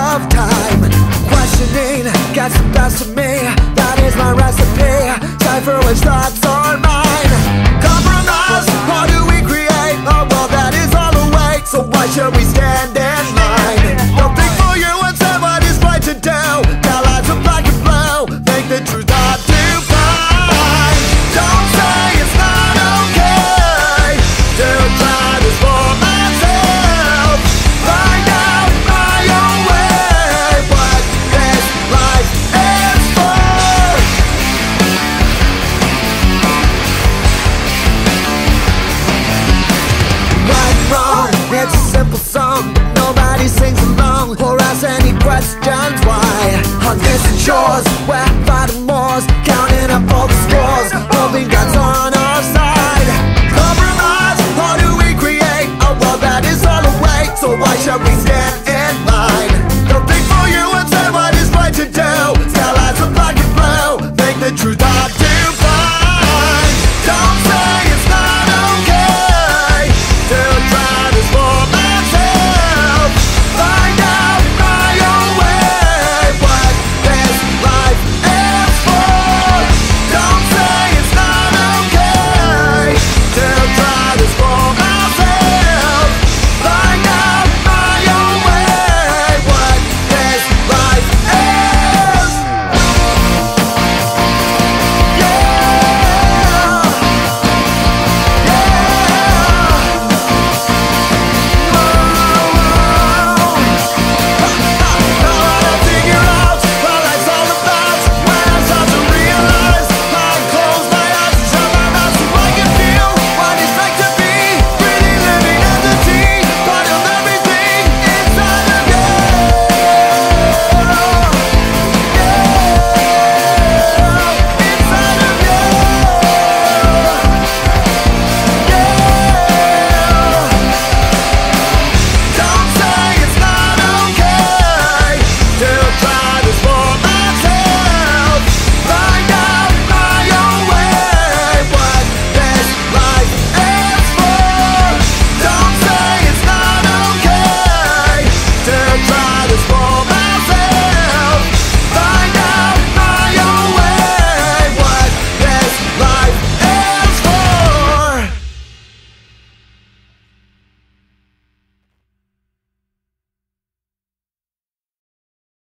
of time. Questioning gets the best of me. That is my recipe. Cipher which thoughts are mine. Compromise, or do we create a world that is all awake? So why should we stand in line? Don't think for you when somebody's right to do. Now lives are black and blue. Think the truth hard to find. Don't say it's not okay to try this for myself. Find out my own way what this life is for. Right and wrong, it's a simple song. Nobody sings along or asks any questions why. On this and yours, where